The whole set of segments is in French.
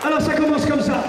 Alors ça commence comme ça.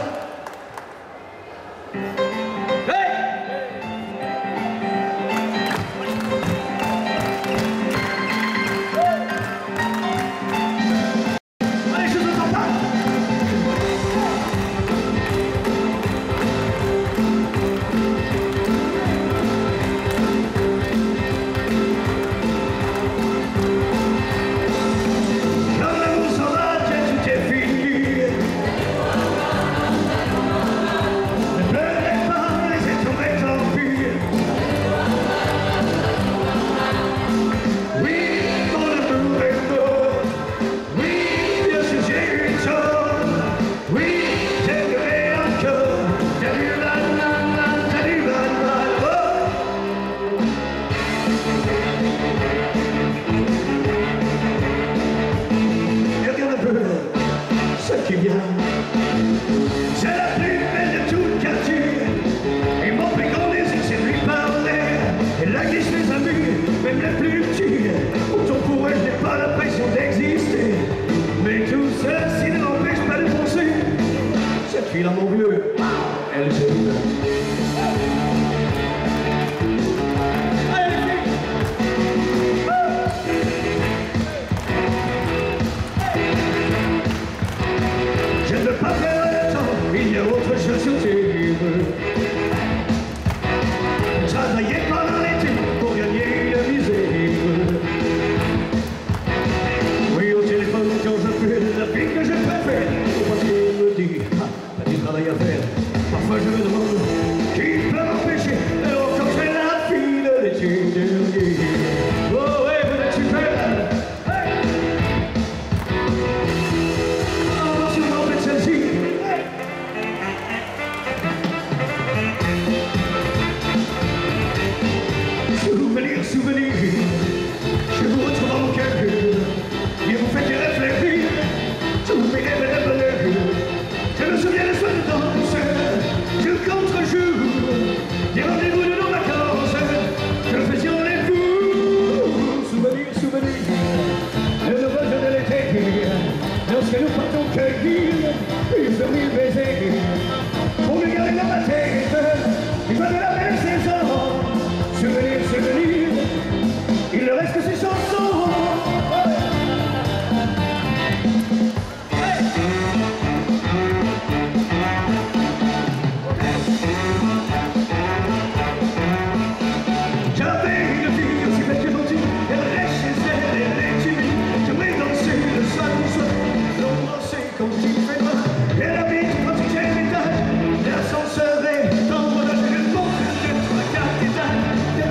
C'est la plus belle de tout le quartier. Ils m'ont pris qu'on les essaie de lui parler. Et là glisse les amis, même les plus petits. Autant pour elle, je n'ai pas l'impression d'exister. Mais tout ceci ne m'empêche pas de penser. Cette fille-là, mon vieux, elle j'aime. Il y a autre chose sur terrible. Travailler pendant l'été pour gagner la misère. Oui, au téléphone quand je fais la fille que je préfère. Parce qu'il me dit, ah, t'as du travail à faire. Parfois je me demande qui peut m'empêcher de rencontrer la fille de l'été dernier. Oh ouais, vous êtes super. Souvenir, je vous retrouve dans mon cœur et vous faites réfléchir tous mes rêves de bonheur. Je me souviens des soirs de danse, du contre-jour, des rendez-vous de nos vacances, que nous faisions les fous. Souvenir, le vol de l'été, lorsque nous partons cueillir une famille baisée, pour me garder dans ma tête, il va de la belle saison. Souvenir, il ne reste que ces chansons. J'avais une fille aussi belle que gentille, elle reste chez elle, elle est timide. J'aimerais danser le soir, l'embrasser comme tu fais pas. Elle habite au 36e étage, l'ascenseur est en rodage, elle monte de 3-4 étages.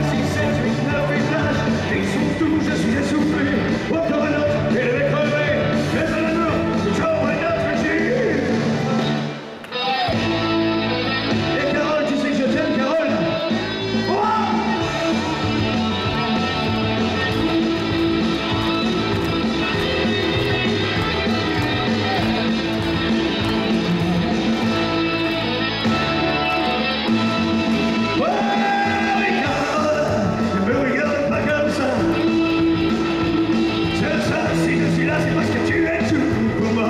Ils sont tous, je suis essoufflé. Encore un autre, il est crevé. Mais à la mort, toujours un autre gire. Et Carole, tu sais que je t'aime, Carole. C'est parce que tu es tout pour moi.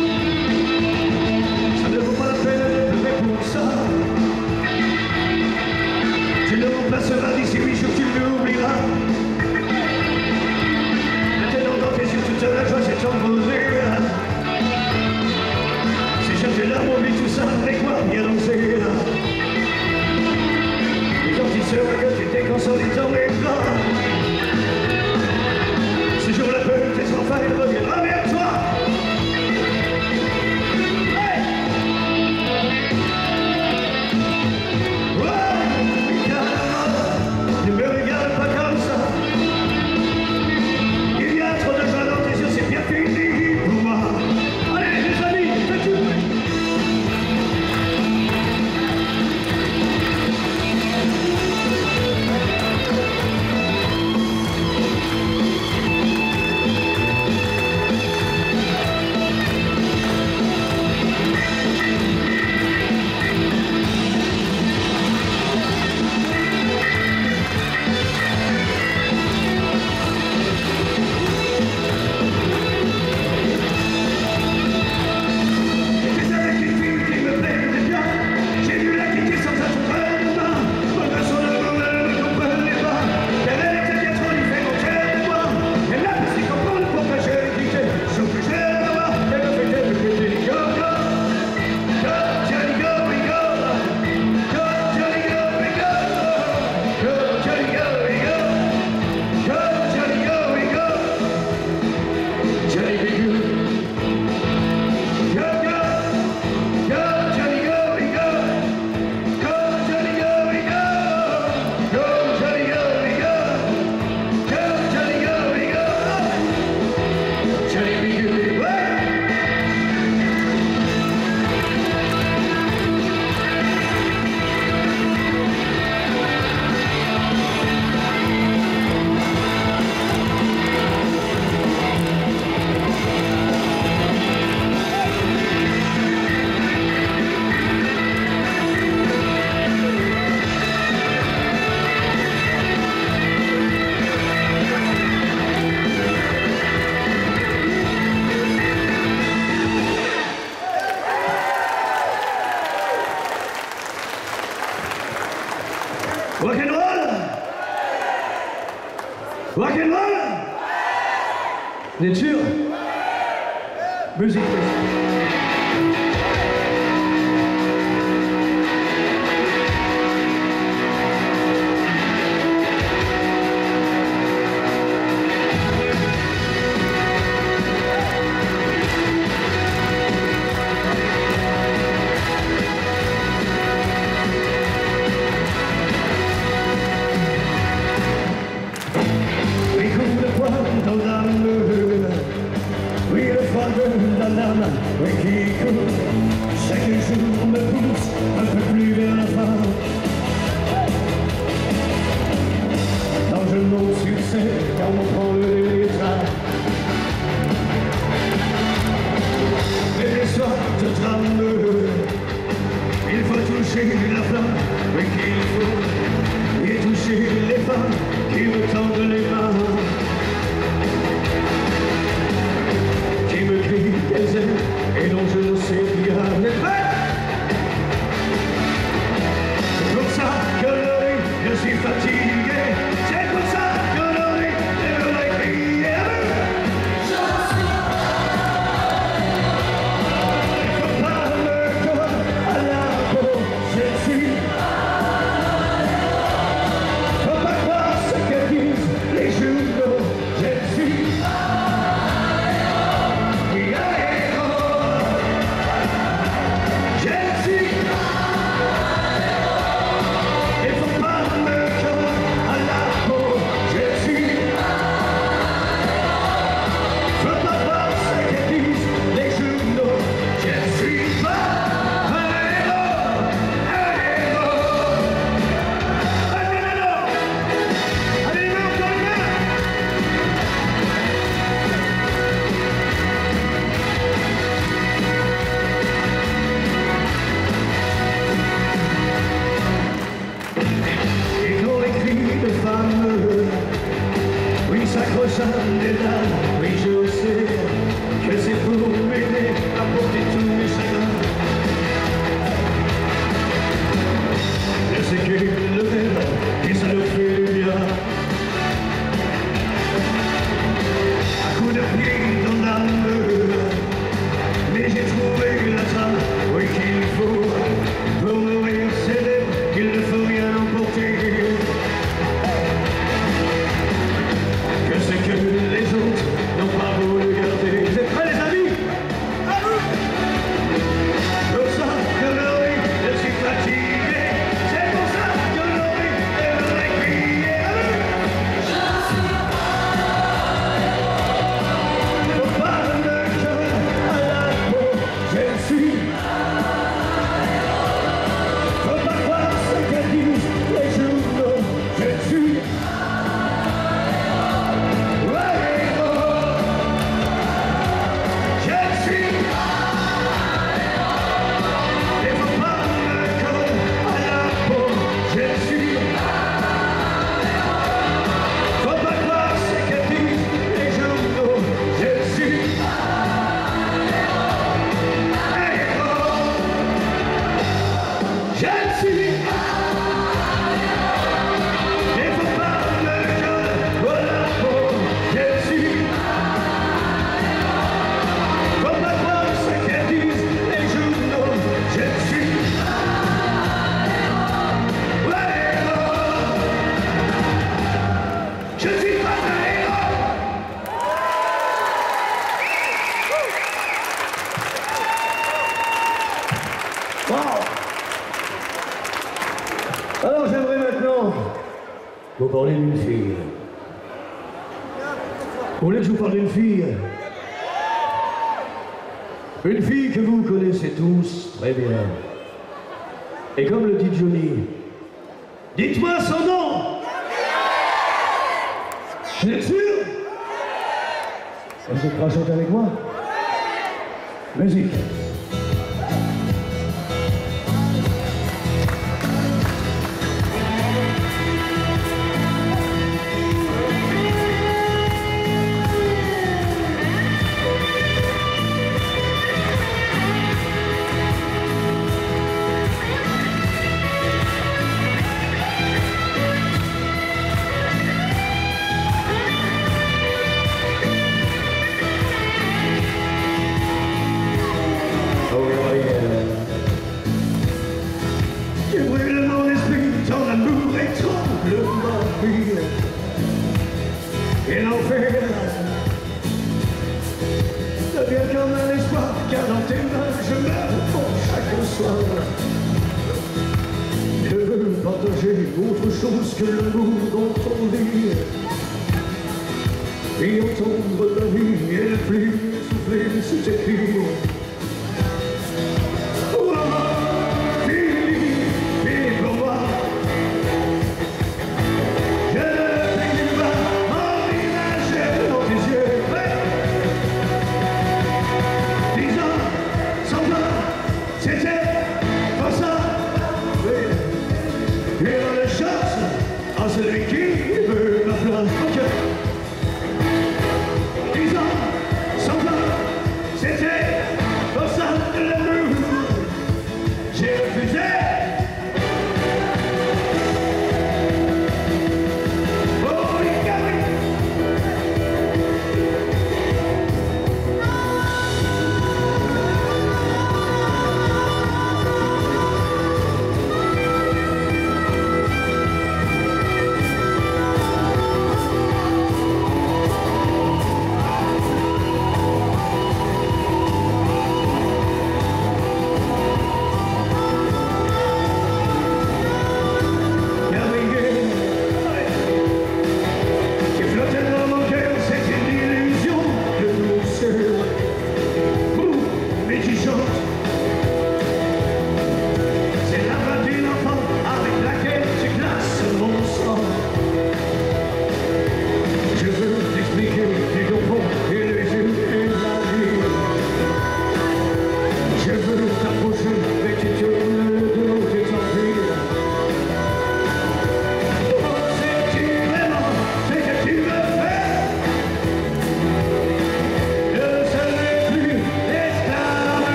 Ça ne vaut pas la peine de pleurer pour ça. Tu ne remplaceras d'ici 8 jours, tu l'oublieras. Maintenant dans tes yeux toute la joie s'est envolée. Si j'étais là, mon vie, tout ça, avec moi, bien danser. Et quand il sera que tu t'es consolé dans mes bras. Ce jour-là, peut-être enfin il reviendra vers toi. Hey! Ouais, ne me regarde pas comme ça. Il y a trop de joie dans tes yeux, c'est bien fini pour moi. Allez les amis, faites du bruit. Rock'n'roll? Vous êtes sûr? Musique. Chaque jour me pousse un peu plus vers la fin. Quand je monte sur scène, quand on prend le délire, et les soirs je tremble. Il faut toucher la flamme, oui qu'il faut, et toucher les femmes qui me tendent les mains, qui me crient qu'elles aiment et dont je ne sais rien. Vous êtes prêts? C'est pour ça que je suis fatigué. C'est pour ça que je voudrais crier. Il faut pas me coller à la peau. Je suis. Faut pas croire ce que disent les journaux. Je suis. Des larmes, oui je sais que c'est pour m'aider à porter tous mes chagrins. Je sais que le rêve, et ça le fait du bien. Un coup de pied dans l'âme, mais j'ai trouvé la trame, oui qu'il faut pour nourrir ses lèvres, qu'il ne faut rien emporter. Que les autres n'ont pas voulu garder. Vous êtes prêts les amis? À vous! Pour ça que l'oreille, je suis fatigué. C'est pour ça que l'oreille, elle devrait crier. À vous! Je suis faut pas me coller à la peau. Je suis faut pas croire ce que disent les journaux. Je suis alors j'aimerais maintenant vous parler d'une fille. Vous voulez que je vous parle d'une fille? Une fille que vous connaissez tous très bien. Et comme le dit Johnny, dites-moi son nom! Vous êtes sûr? Vous êtes prêts à chanter avec moi? Musique. soir. Je veux partager autre chose que l'amour dans ton lit. Et entendre la vie et la pluie souffler sous tes pieds. Celui qui veut ma place, ok. 10 ans, 100 ans, c'était pour ça de l'amour. J'ai refusé. Oh oui, oui.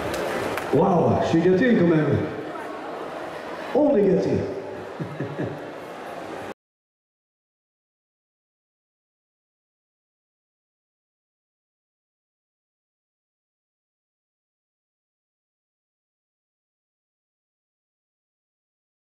Waouh, je suis gâté quand même. On est gâté.